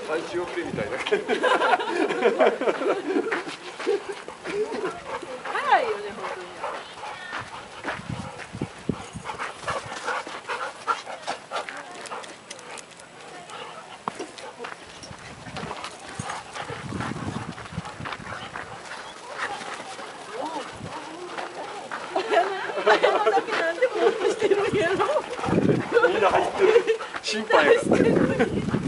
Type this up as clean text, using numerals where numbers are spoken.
最終遅れみたいな。早いよね、本当に。親のだけなんでも落としてるんやろ。 みんな入ってる。心配やから。